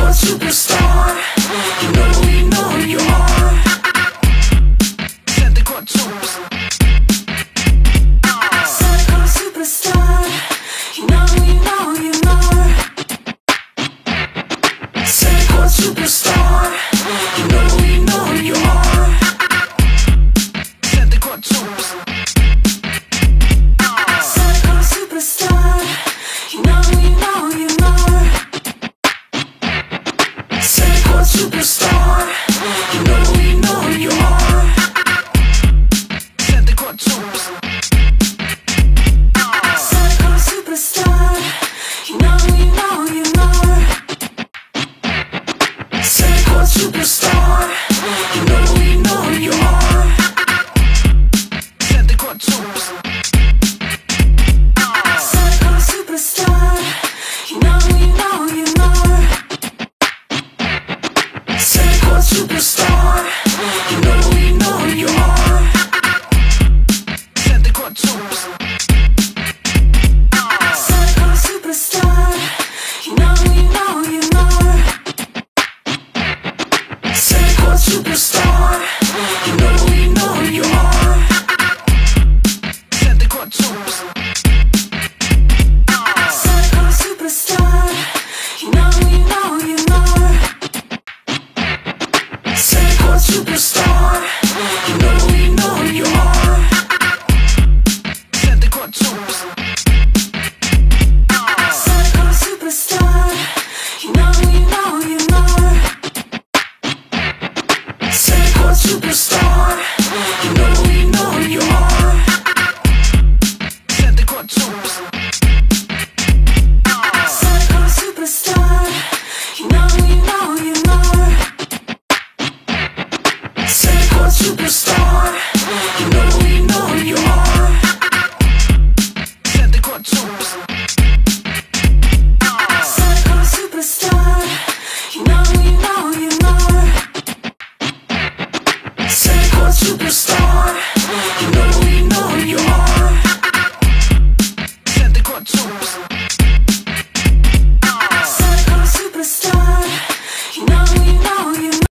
superstar. You know you are. Santa Claus superstar. You know you are. Santa Claus superstar. You know you are. Santa Claus superstar. You know you are. Santa Claus superstar. You know you are. Santa Claus superstar. You know you are. Santa Claus superstar. You know you are. Santa Claus superstar. You know you are. Santa Claus superstar. You know you are. Santa Claus superstar. You know you are. Santa Claus superstar. You know you are. Santa Claus superstar. You know you are. Santa Claus superstar.